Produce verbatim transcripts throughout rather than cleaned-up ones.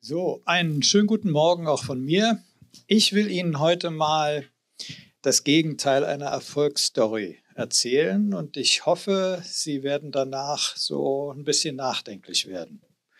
So, einen schönen guten Morgen auch von mir. Ich will Ihnen heute mal das Gegenteil einer Erfolgsstory erzählen und ich hoffe, Sie werden danach so ein bisschen nachdenklich werden.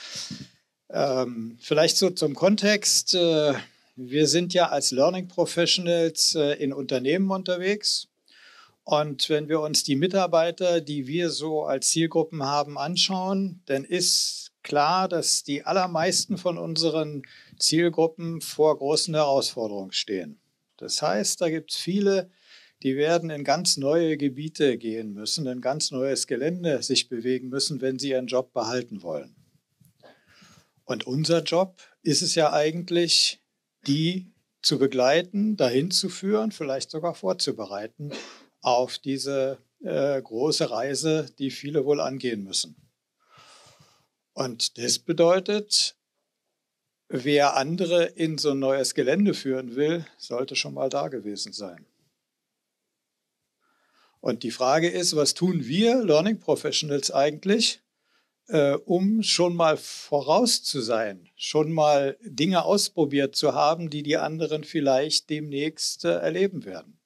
Ähm, vielleicht so zum Kontext. Äh, wir sind ja als Learning Professionals äh, in Unternehmen unterwegs. Und wenn wir uns die Mitarbeiter, die wir so als Zielgruppen haben, anschauen, dann ist klar, dass die allermeisten von unseren Zielgruppen vor großen Herausforderungen stehen. Das heißt, da gibt es viele, die werden in ganz neue Gebiete gehen müssen, in ganz neues Gelände sich bewegen müssen, wenn sie ihren Job behalten wollen. Und unser Job ist es ja eigentlich, die zu begleiten, dahin zu führen, vielleicht sogar vorzubereiten auf diese äh, große Reise, die viele wohl angehen müssen. Und das bedeutet, wer andere in so ein neues Gelände führen will, sollte schon mal da gewesen sein. Und die Frage ist, was tun wir Learning Professionals eigentlich, äh, um schon mal voraus zu sein, schon mal Dinge ausprobiert zu haben, die die anderen vielleicht demnächst äh, erleben werden.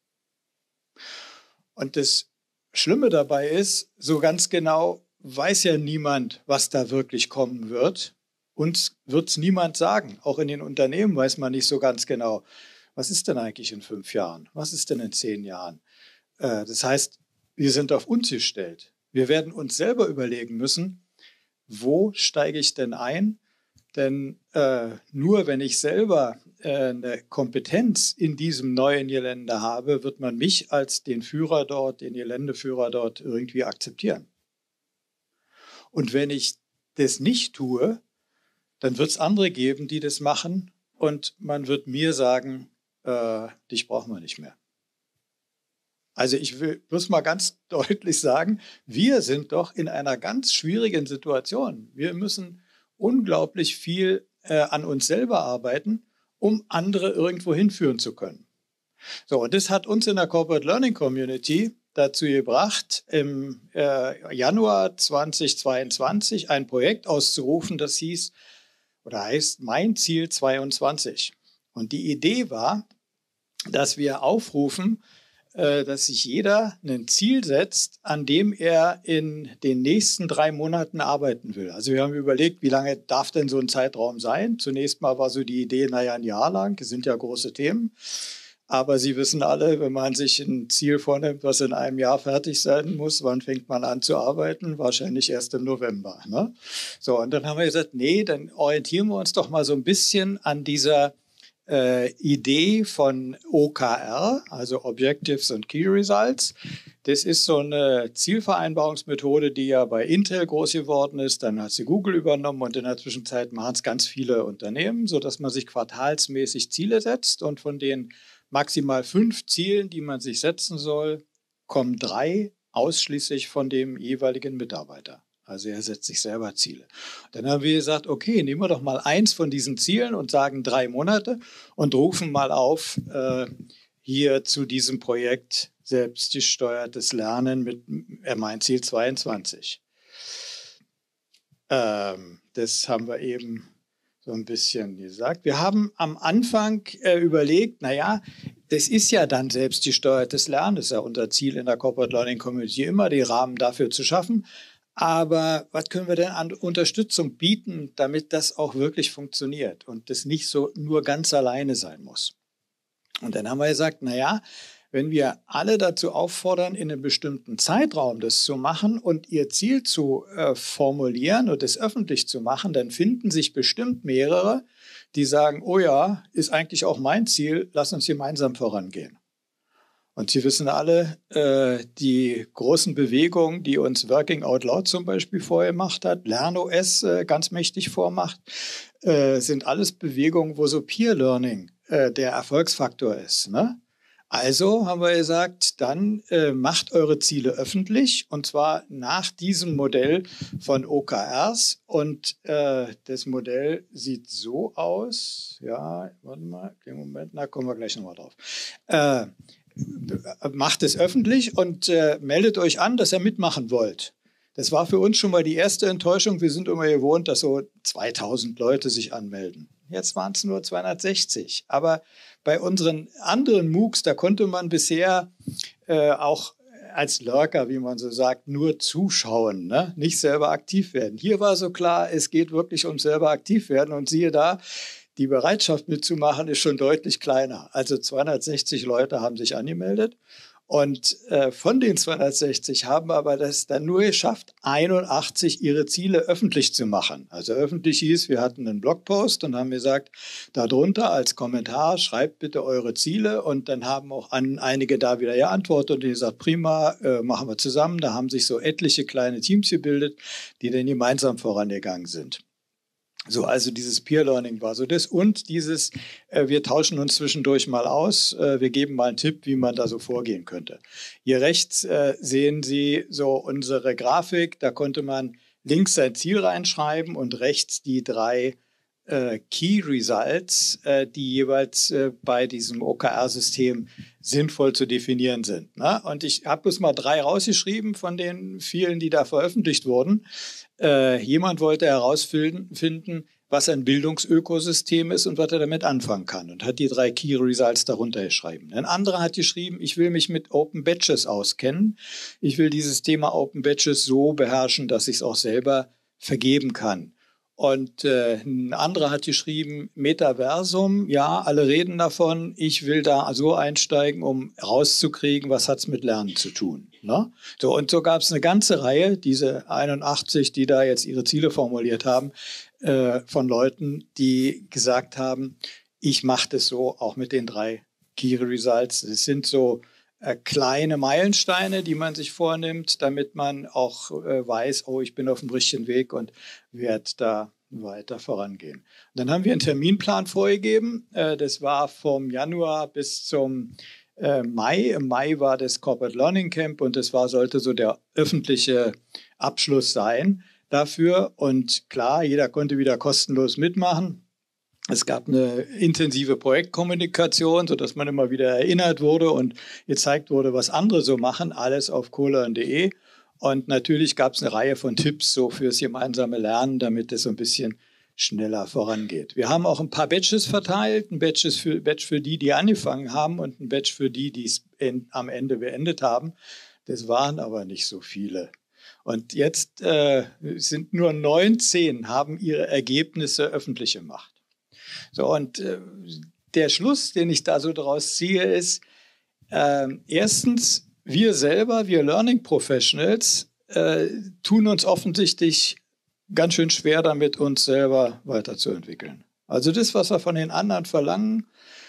Und das Schlimme dabei ist, so ganz genau weiß ja niemand, was da wirklich kommen wird. Uns wird es niemand sagen. Auch in den Unternehmen weiß man nicht so ganz genau, was ist denn eigentlich in fünf Jahren? Was ist denn in zehn Jahren? Äh, das heißt, wir sind auf uns gestellt. Wir werden uns selber überlegen müssen, wo steige ich denn ein? Denn äh, nur wenn ich selber äh, eine Kompetenz in diesem neuen Gelände habe, wird man mich als den Führer dort, den Geländeführer dort irgendwie akzeptieren. Und wenn ich das nicht tue, dann wird es andere geben, die das machen und man wird mir sagen, äh, dich brauchen wir nicht mehr. Also ich will bloß mal ganz deutlich sagen, wir sind doch in einer ganz schwierigen Situation. Wir müssen unglaublich viel äh, an uns selber arbeiten, um andere irgendwo hinführen zu können. So, und das hat uns in der Corporate Learning Community dazu gebracht, im äh, Januar zweitausendzweiundzwanzig ein Projekt auszurufen, das hieß oder heißt Mein Ziel zweiundzwanzig. Und die Idee war, dass wir aufrufen, dass sich jeder ein Ziel setzt, an dem er in den nächsten drei Monaten arbeiten will. Also wir haben überlegt, wie lange darf denn so ein Zeitraum sein? Zunächst mal war so die Idee, naja, ein Jahr lang, das sind ja große Themen. Aber Sie wissen alle, wenn man sich ein Ziel vornimmt, was in einem Jahr fertig sein muss, wann fängt man an zu arbeiten? Wahrscheinlich erst im November. Ne? So, und dann haben wir gesagt, nee, dann orientieren wir uns doch mal so ein bisschen an dieser Äh, Idee von O K R, also Objectives and Key Results. Das ist so eine Zielvereinbarungsmethode, die ja bei Intel groß geworden ist. Dann hat sie Google übernommen und in der Zwischenzeit machen es ganz viele Unternehmen, sodass man sich quartalsmäßig Ziele setzt und von den maximal fünf Zielen, die man sich setzen soll, kommen drei ausschließlich von dem jeweiligen Mitarbeiter. Also er setzt sich selber Ziele. Dann haben wir gesagt, okay, nehmen wir doch mal eins von diesen Zielen und sagen drei Monate und rufen mal auf, äh, hier zu diesem Projekt selbstgesteuertes Lernen mit äh, Mein Ziel zweiundzwanzig. Ähm, das haben wir eben so ein bisschen gesagt. Wir haben am Anfang äh, überlegt, naja, das ist ja dann selbstgesteuertes Lernen, das ist ja unser Ziel in der Corporate Learning Community immer, den Rahmen dafür zu schaffen. Aber was können wir denn an Unterstützung bieten, damit das auch wirklich funktioniert und das nicht so nur ganz alleine sein muss? Und dann haben wir gesagt, naja, wenn wir alle dazu auffordern, in einem bestimmten Zeitraum das zu machen und ihr Ziel zu äh, formulieren und es öffentlich zu machen, dann finden sich bestimmt mehrere, die sagen, oh ja, ist eigentlich auch mein Ziel, lass uns gemeinsam vorangehen. Und Sie wissen alle, äh, die großen Bewegungen, die uns Working Out Loud zum Beispiel vorgemacht hat, LernOS äh, ganz mächtig vormacht, äh, sind alles Bewegungen, wo so Peer Learning äh, der Erfolgsfaktor ist. Ne? Also haben wir gesagt, dann äh, macht eure Ziele öffentlich und zwar nach diesem Modell von O K Rs. Und äh, das Modell sieht so aus, ja, warte mal, den Moment, na, kommen wir gleich nochmal drauf. Äh, Macht es öffentlich und äh, meldet euch an, dass ihr mitmachen wollt. Das war für uns schon mal die erste Enttäuschung. Wir sind immer gewohnt, dass so zweitausend Leute sich anmelden. Jetzt waren es nur zweihundertsechzig. Aber bei unseren anderen MOOCs, da konnte man bisher äh, auch als Lurker, wie man so sagt, nur zuschauen, ne? Nicht selber aktiv werden. Hier war so klar, es geht wirklich um selber aktiv werden. Und siehe da, die Bereitschaft mitzumachen ist schon deutlich kleiner. Also zweihundertsechzig Leute haben sich angemeldet. Und äh, von den zweihundertsechzig haben aber das dann nur geschafft, einundachtzig ihre Ziele öffentlich zu machen. Also öffentlich hieß, wir hatten einen Blogpost und haben gesagt, darunter als Kommentar schreibt bitte eure Ziele. Und dann haben auch an einige da wieder geantwortet und die gesagt, prima, äh, machen wir zusammen. Da haben sich so etliche kleine Teams gebildet, die dann gemeinsam vorangegangen sind. So, also dieses Peer-Learning war so das und dieses, äh, wir tauschen uns zwischendurch mal aus, äh, wir geben mal einen Tipp, wie man da so vorgehen könnte. Hier rechts äh, sehen Sie so unsere Grafik, da konnte man links sein Ziel reinschreiben und rechts die drei äh, Key Results, äh, die jeweils äh, bei diesem O K R-System sinnvoll zu definieren sind. Ne? Und ich habe bloß mal drei rausgeschrieben von den vielen, die da veröffentlicht wurden. Äh, jemand wollte herausfinden, was ein Bildungsökosystem ist und was er damit anfangen kann und hat die drei Key Results darunter geschrieben. Ein anderer hat geschrieben, ich will mich mit Open Badges auskennen. Ich will dieses Thema Open Badges so beherrschen, dass ich es auch selber vergeben kann. Und äh, ein anderer hat geschrieben, Metaversum, ja, alle reden davon, ich will da so einsteigen, um rauszukriegen, was hat es mit Lernen zu tun. Ne? So, und so gab es eine ganze Reihe, diese einundachtzig, die da jetzt ihre Ziele formuliert haben, äh, von Leuten, die gesagt haben, ich mache das so auch mit den drei Key Results. Es sind so äh, kleine Meilensteine, die man sich vornimmt, damit man auch äh, weiß, oh, ich bin auf dem richtigen Weg und werde da weiter vorangehen. Und dann haben wir einen Terminplan vorgegeben. Äh, das war vom Januar bis zum äh, Mai. Im Mai war das Corporate Learning Camp und das war, sollte so der öffentliche Abschluss sein dafür. Und klar, jeder konnte wieder kostenlos mitmachen. Es gab eine intensive Projektkommunikation, sodass man immer wieder erinnert wurde und gezeigt wurde, was andere so machen, alles auf colearn punkt de. Und natürlich gab es eine Reihe von Tipps so fürs gemeinsame Lernen, damit es so ein bisschen schneller vorangeht. Wir haben auch ein paar Badges verteilt, ein Badge für, Badge für die, die angefangen haben und ein Badge für die, die es am Ende beendet haben. Das waren aber nicht so viele. Und jetzt äh, sind nur neunzehn, haben ihre Ergebnisse öffentlich gemacht. So, und äh, der Schluss, den ich da so daraus ziehe, ist, äh, erstens, wir selber, wir Learning Professionals, äh, tun uns offensichtlich ganz schön schwer damit, uns selber weiterzuentwickeln. Also das, was wir von den anderen verlangen,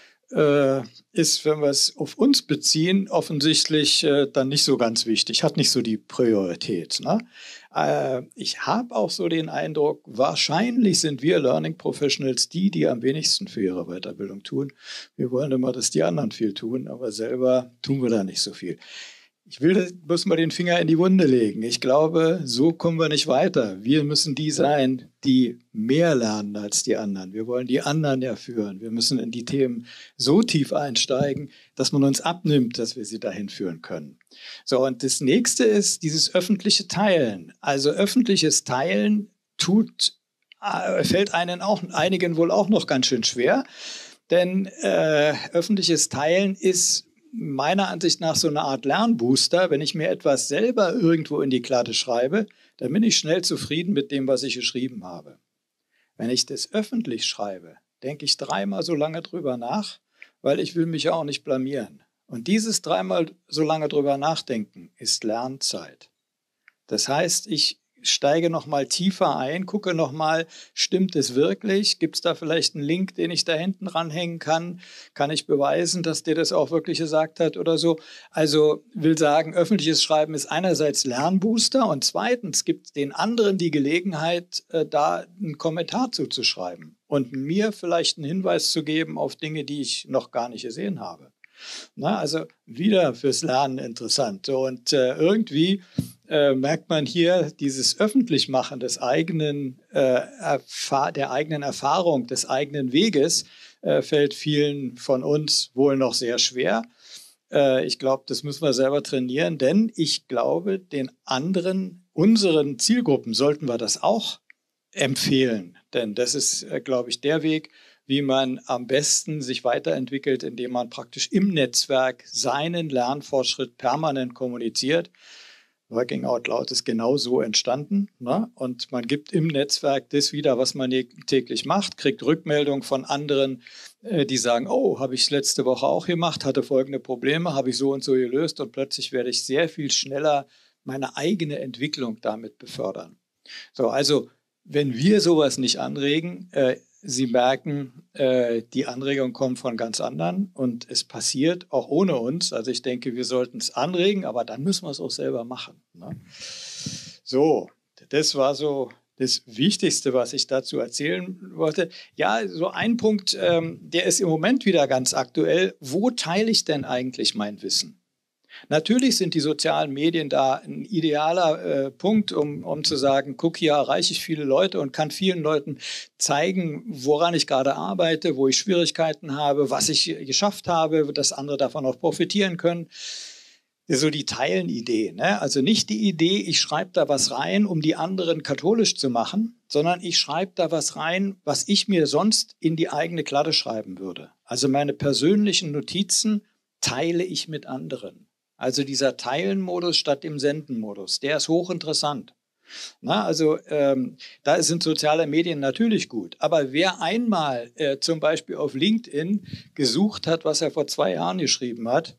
äh, ist, wenn wir es auf uns beziehen, offensichtlich äh, dann nicht so ganz wichtig, hat nicht so die Priorität. Ne? Äh, ich habe auch so den Eindruck, wahrscheinlich sind wir Learning Professionals die, die am wenigsten für ihre Weiterbildung tun. Wir wollen immer, dass die anderen viel tun, aber selber tun wir da nicht so viel. Ich will bloß mal den Finger in die Wunde legen. Ich glaube, so kommen wir nicht weiter. Wir müssen die sein, die mehr lernen als die anderen. Wir wollen die anderen ja führen. Wir müssen in die Themen so tief einsteigen, dass man uns abnimmt, dass wir sie dahin führen können. So, und das nächste ist dieses öffentliche Teilen. Also öffentliches Teilen tut, äh, fällt einen auch, einigen wohl auch noch ganz schön schwer. Denn äh, öffentliches Teilen ist meiner Ansicht nach so eine Art Lernbooster. Wenn ich mir etwas selber irgendwo in die Klatte schreibe, dann bin ich schnell zufrieden mit dem, was ich geschrieben habe. Wenn ich das öffentlich schreibe, denke ich dreimal so lange drüber nach, weil ich will mich ja auch nicht blamieren. Und dieses dreimal so lange drüber nachdenken ist Lernzeit. Das heißt, ich steige noch mal tiefer ein, gucke noch mal, stimmt es wirklich? Gibt es da vielleicht einen Link, den ich da hinten ranhängen kann? Kann ich beweisen, dass der das auch wirklich gesagt hat oder so? Also will sagen, öffentliches Schreiben ist einerseits Lernbooster und zweitens gibt es den anderen die Gelegenheit, äh, da einen Kommentar zuzuschreiben und mir vielleicht einen Hinweis zu geben auf Dinge, die ich noch gar nicht gesehen habe. Na, also wieder fürs Lernen interessant. So, und äh, irgendwie äh, merkt man hier dieses Öffentlichmachen des eigenen, äh, der eigenen Erfahrung, des eigenen Weges, äh, fällt vielen von uns wohl noch sehr schwer. Äh, ich glaube, das müssen wir selber trainieren, denn ich glaube, den anderen unseren Zielgruppen sollten wir das auch empfehlen. Denn das ist, äh, glaube ich, der Weg, wie man am besten sich weiterentwickelt, indem man praktisch im Netzwerk seinen Lernfortschritt permanent kommuniziert. Working Out Loud ist genau so entstanden. Ne? Und man gibt im Netzwerk das wieder, was man täglich macht, kriegt Rückmeldung von anderen, äh, die sagen, oh, habe ich es letzte Woche auch gemacht, hatte folgende Probleme, habe ich so und so gelöst und plötzlich werde ich sehr viel schneller meine eigene Entwicklung damit befördern. So, also wenn wir sowas nicht anregen, äh, Sie merken, äh, die Anregung kommt von ganz anderen und es passiert auch ohne uns. Also ich denke, wir sollten es anregen, aber dann müssen wir es auch selber machen. Ne? So, das war so das Wichtigste, was ich dazu erzählen wollte. Ja, so ein Punkt, ähm, der ist im Moment wieder ganz aktuell. Wo teile ich denn eigentlich mein Wissen? Natürlich sind die sozialen Medien da ein idealer äh, Punkt, um, um zu sagen, guck, hier erreiche ich viele Leute und kann vielen Leuten zeigen, woran ich gerade arbeite, wo ich Schwierigkeiten habe, was ich geschafft habe, dass andere davon auch profitieren können. So die Teilen-Idee. Ne? Also nicht die Idee, ich schreibe da was rein, um die anderen katholisch zu machen, sondern ich schreibe da was rein, was ich mir sonst in die eigene Kladde schreiben würde. Also meine persönlichen Notizen teile ich mit anderen. Also dieser Teilen-Modus statt dem Senden-Modus, der ist hochinteressant. Na, also ähm, da sind soziale Medien natürlich gut. Aber wer einmal äh, zum Beispiel auf LinkedIn gesucht hat, was er vor zwei Jahren geschrieben hat,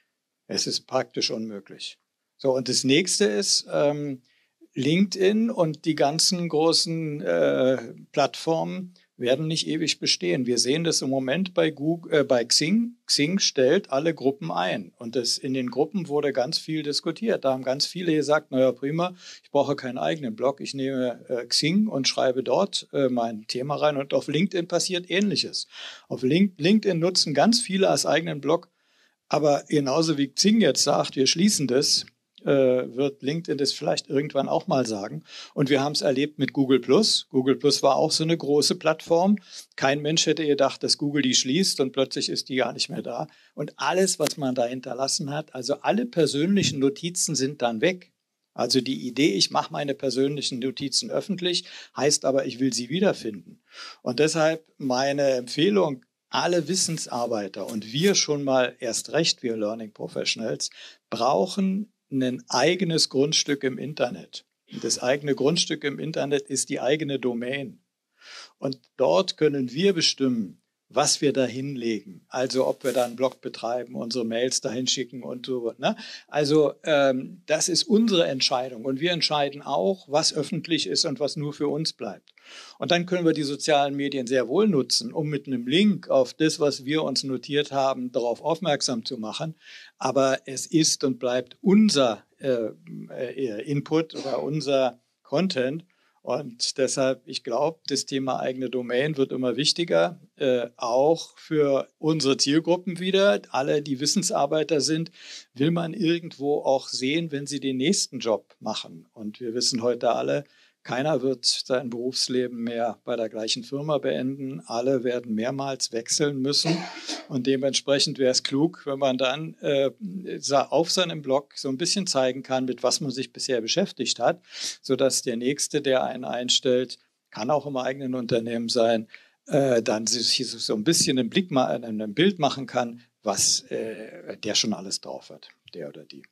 es ist praktisch unmöglich. So, und das nächste ist ähm, LinkedIn und die ganzen großen äh, Plattformen werden nicht ewig bestehen. Wir sehen das im Moment bei, Google, äh, bei Xing. Xing stellt alle Gruppen ein. Und das, in den Gruppen wurde ganz viel diskutiert. Da haben ganz viele gesagt, naja, prima, ich brauche keinen eigenen Blog. Ich nehme äh, Xing und schreibe dort äh, mein Thema rein. Und auf LinkedIn passiert Ähnliches. Auf Link, LinkedIn nutzen ganz viele als eigenen Blog. Aber genauso wie Xing jetzt sagt, wir schließen das, wird LinkedIn das vielleicht irgendwann auch mal sagen. Und wir haben es erlebt mit Google Plus. Google Plus war auch so eine große Plattform. Kein Mensch hätte gedacht, dass Google die schließt und plötzlich ist die gar nicht mehr da. Und alles, was man da hinterlassen hat, also alle persönlichen Notizen sind dann weg. Also die Idee, ich mache meine persönlichen Notizen öffentlich, heißt aber, ich will sie wiederfinden. Und deshalb meine Empfehlung, alle Wissensarbeiter und wir schon mal erst recht, wir Learning Professionals, brauchen ein eigenes Grundstück im Internet. Und das eigene Grundstück im Internet ist die eigene Domain. Und dort können wir bestimmen, was wir da hinlegen. Also ob wir da einen Blog betreiben, unsere Mails dahin schicken und so. Ne? Also ähm, das ist unsere Entscheidung. Und wir entscheiden auch, was öffentlich ist und was nur für uns bleibt. Und dann können wir die sozialen Medien sehr wohl nutzen, um mit einem Link auf das, was wir uns notiert haben, darauf aufmerksam zu machen. Aber es ist und bleibt unser äh, äh, Input oder unser Content. Und deshalb, ich glaube, das Thema eigene Domain wird immer wichtiger, äh, auch für unsere Zielgruppen wieder. Alle, die Wissensarbeiter sind, will man irgendwo auch sehen, wenn sie den nächsten Job machen. Und wir wissen heute alle, keiner wird sein Berufsleben mehr bei der gleichen Firma beenden. Alle werden mehrmals wechseln müssen. Und dementsprechend wäre es klug, wenn man dann äh, auf seinem Blog so ein bisschen zeigen kann, mit was man sich bisher beschäftigt hat, sodass der Nächste, der einen einstellt, kann auch im eigenen Unternehmen sein, äh, dann sich so ein bisschen einen Blick mal, ein Bild machen kann, was äh, der schon alles drauf hat, der oder die.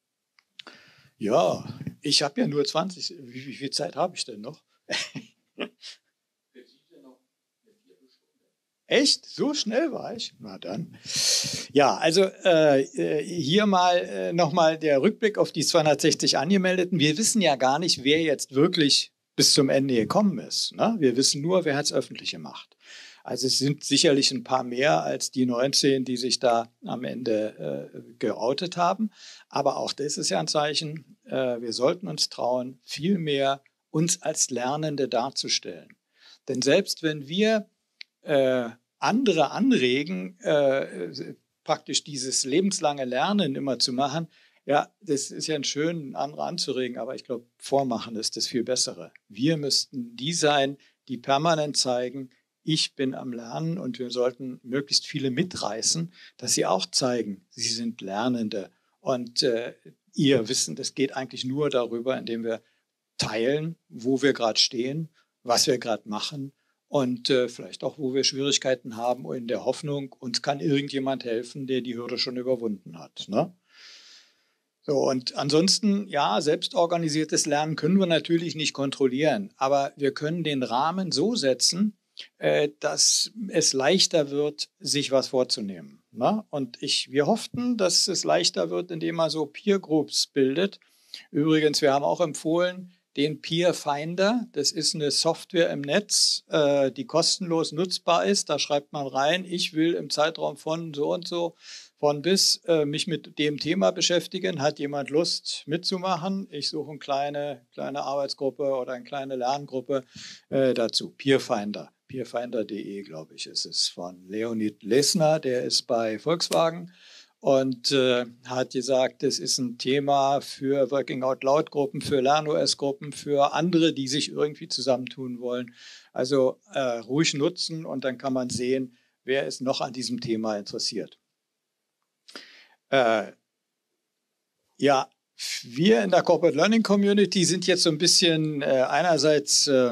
Ja, ich habe ja nur zwanzig. Wie, wie viel Zeit habe ich denn noch? Echt? So schnell war ich? Na dann. Ja, also äh, hier mal äh, nochmal der Rückblick auf die zweihundertsechzig Angemeldeten. Wir wissen ja gar nicht, wer jetzt wirklich bis zum Ende gekommen ist. Ne? Wir wissen nur, wer hat es öffentlich gemacht. Also es sind sicherlich ein paar mehr als die neunzehn, die sich da am Ende äh, geoutet haben. Aber auch das ist ja ein Zeichen, äh, wir sollten uns trauen, viel mehr uns als Lernende darzustellen. Denn selbst wenn wir äh, andere anregen, äh, praktisch dieses lebenslange Lernen immer zu machen, ja, das ist ja schön, andere anzuregen, aber ich glaube, vormachen ist das viel Bessere. Wir müssten die sein, die permanent zeigen, ich bin am Lernen und wir sollten möglichst viele mitreißen, dass sie auch zeigen, sie sind Lernende. Und äh, ihr Wissen, das geht eigentlich nur darüber, indem wir teilen, wo wir gerade stehen, was wir gerade machen und äh, vielleicht auch, wo wir Schwierigkeiten haben, in der Hoffnung, uns kann irgendjemand helfen, der die Hürde schon überwunden hat. Ne? So, und ansonsten, ja, selbstorganisiertes Lernen können wir natürlich nicht kontrollieren, aber wir können den Rahmen so setzen, äh, dass es leichter wird, sich was vorzunehmen. Ne? Und ich, wir hofften, dass es leichter wird, indem man so Peer Groups bildet. Übrigens, wir haben auch empfohlen, den Peer Finder. Das ist eine Software im Netz, äh, die kostenlos nutzbar ist. Da schreibt man rein, ich will im Zeitraum von so und so, von bis äh, mich mit dem Thema beschäftigen. Hat jemand Lust mitzumachen? Ich suche eine kleine, kleine Arbeitsgruppe oder eine kleine Lerngruppe äh, dazu. Peer Finder. peerfinder punkt de, glaube ich, ist es von Leonid Lesner, der ist bei Volkswagen. Und äh, hat gesagt, das ist ein Thema für Working Out Loud Gruppen, für LernO S Gruppen, für andere, die sich irgendwie zusammentun wollen. Also äh, ruhig nutzen und dann kann man sehen, wer ist noch an diesem Thema interessiert. Äh, ja, wir in der Corporate Learning Community sind jetzt so ein bisschen äh, einerseits äh,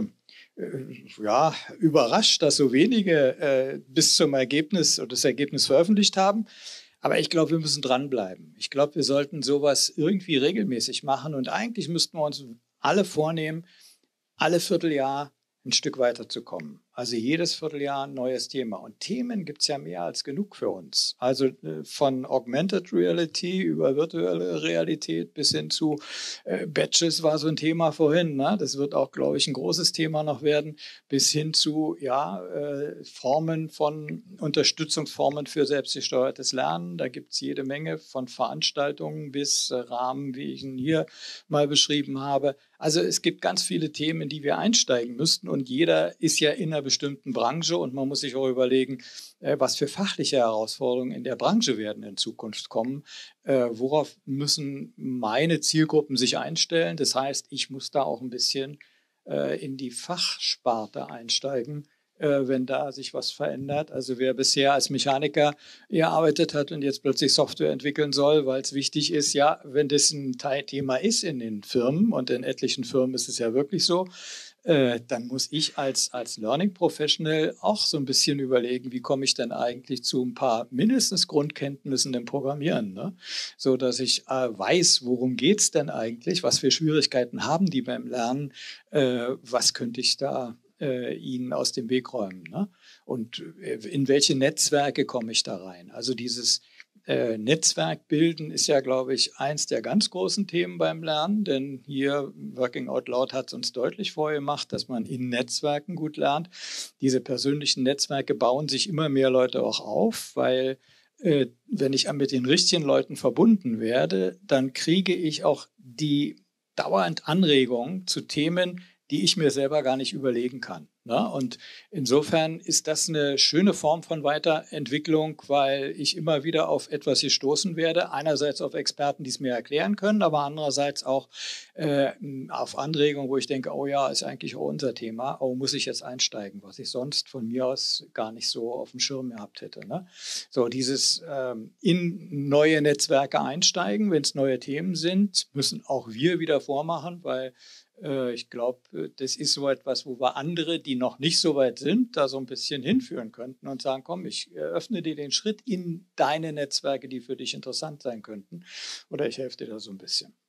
ja, überrascht, dass so wenige äh, bis zum Ergebnis oder das Ergebnis veröffentlicht haben. Aber ich glaube, wir müssen dranbleiben. Ich glaube, wir sollten sowas irgendwie regelmäßig machen. Und eigentlich müssten wir uns alle vornehmen, alle Vierteljahr ein Stück weiterzukommen. Also jedes Vierteljahr ein neues Thema. Und Themen gibt es ja mehr als genug für uns. Also äh, von Augmented Reality über virtuelle Realität bis hin zu äh, Badges war so ein Thema vorhin. Ne? Das wird auch, glaube ich, ein großes Thema noch werden. Bis hin zu ja, äh, Formen von Unterstützungsformen für selbstgesteuertes Lernen. Da gibt es jede Menge von Veranstaltungen bis äh, Rahmen, wie ich ihn hier mal beschrieben habe. Also es gibt ganz viele Themen, in die wir einsteigen müssten. Und jeder ist ja in einer bestimmten Branche und man muss sich auch überlegen, äh, was für fachliche Herausforderungen in der Branche werden in Zukunft kommen. Äh, worauf müssen meine Zielgruppen sich einstellen? Das heißt, ich muss da auch ein bisschen äh, in die Fachsparte einsteigen, äh, wenn da sich was verändert. Also wer bisher als Mechaniker gearbeitet hat und jetzt plötzlich Software entwickeln soll, weil es wichtig ist, ja, wenn das ein Thema ist in den Firmen und in etlichen Firmen ist es ja wirklich so, äh, dann muss ich als, als Learning Professional auch so ein bisschen überlegen, wie komme ich denn eigentlich zu ein paar mindestens Grundkenntnissen im Programmieren, ne? So dass ich äh, weiß, worum geht es denn eigentlich, was für Schwierigkeiten haben die beim Lernen, äh, was könnte ich da äh, ihnen aus dem Weg räumen, ne? Und äh, in welche Netzwerke komme ich da rein? Also dieses Äh, Netzwerk bilden ist ja, glaube ich, eins der ganz großen Themen beim Lernen, denn hier Working Out Loud hat es uns deutlich vorgemacht, dass man in Netzwerken gut lernt. Diese persönlichen Netzwerke bauen sich immer mehr Leute auch auf, weil äh, wenn ich mit den richtigen Leuten verbunden werde, dann kriege ich auch die dauernd Anregungen zu Themen, die ich mir selber gar nicht überlegen kann. Ne? Und insofern ist das eine schöne Form von Weiterentwicklung, weil ich immer wieder auf etwas gestoßen werde. Einerseits auf Experten, die es mir erklären können, aber andererseits auch äh, auf Anregungen, wo ich denke, oh ja, ist eigentlich auch unser Thema, oh, muss ich jetzt einsteigen, was ich sonst von mir aus gar nicht so auf dem Schirm gehabt hätte. Ne? So dieses ähm, in neue Netzwerke einsteigen, wenn es neue Themen sind, müssen auch wir wieder vormachen, weil ich glaube, das ist so etwas, wo wir andere, die noch nicht so weit sind, da so ein bisschen hinführen könnten und sagen, komm, ich öffne dir den Schritt in deine Netzwerke, die für dich interessant sein könnten. Oder ich helfe dir da so ein bisschen.